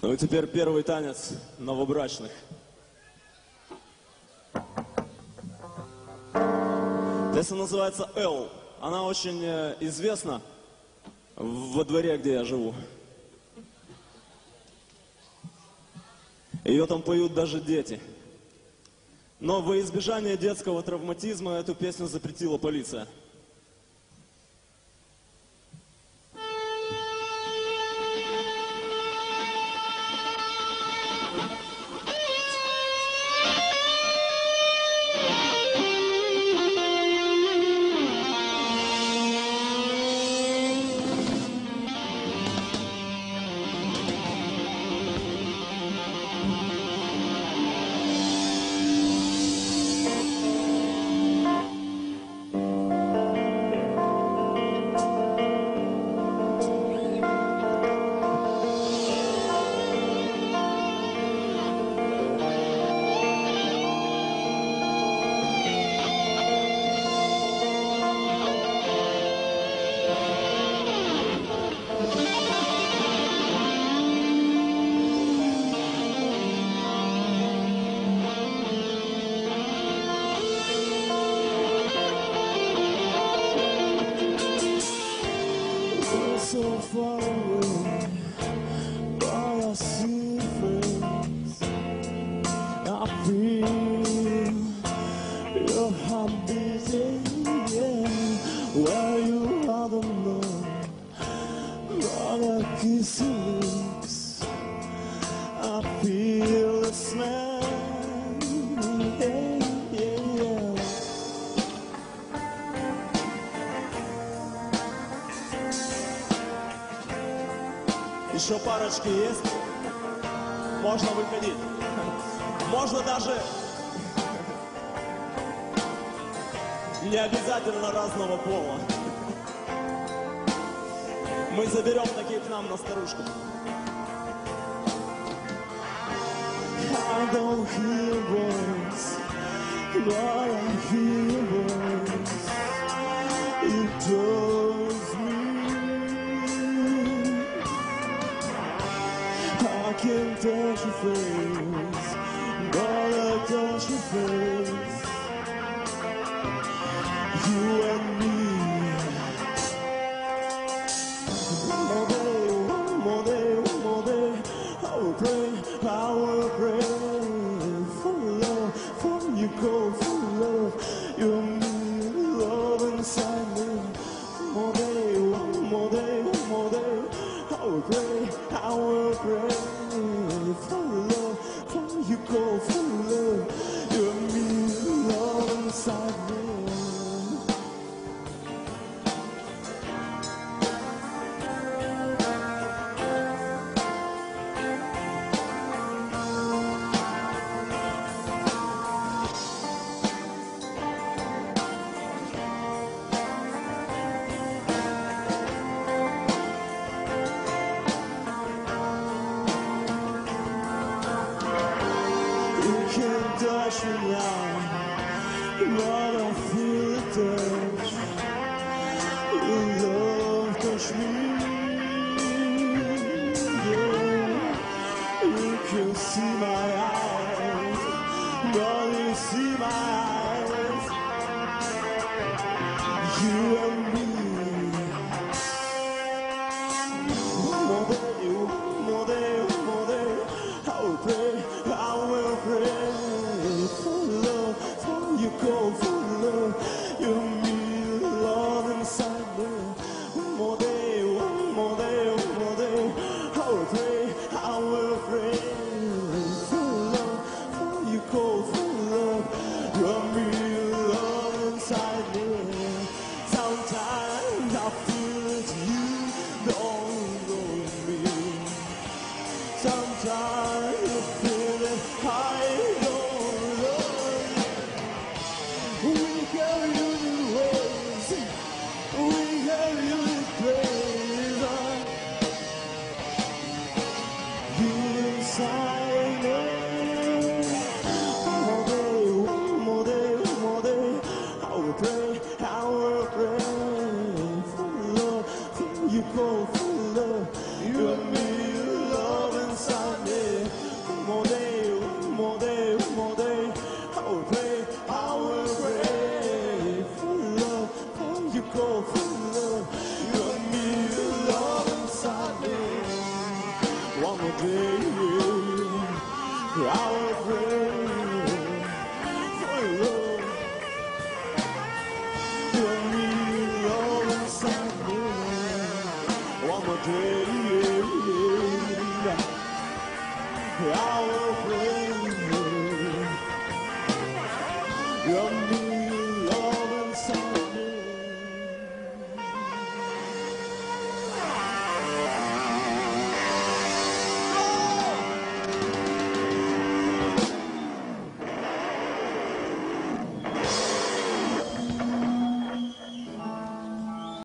Ну и теперь первый танец новобрачных. Песня называется «Эл». Она очень известна во дворе, где я живу. Ее там поют даже дети. Но во избежание детского травматизма эту песню запретила полиция. So far away, but I see friends. I feel your heart beating, yeah. Where you are, don't know, but I kiss your lips. I feel the smell, yeah, yeah, yeah. Еще парочки есть. Можно выходить. Можно даже не обязательно разного пола. Мы заберем таких к нам на старушку. I don't hear words, but I hear words. It tells me I can't touch your face, but I touch your face. You and me. One more day, one more day. I will pray, I will pray for love, for you go for love. You and me, love inside me. One more day, one more day. I will pray, I will pray for love, for you go for love. You and me, love inside me. Touch me now, but I feel the touch. Your love touch me, yeah. You can see my eyes, but you see my eyes. You and me. One more day, one more day, one more day. I will pray, I will pray. You go for love, you mean love inside me. One more day, one more day, one more day. I will pray, I will pray for love, for you go for love, you mean love inside me. Sometimes I feel it, you don't know me. Sometimes you feel it, I don't know you. you and me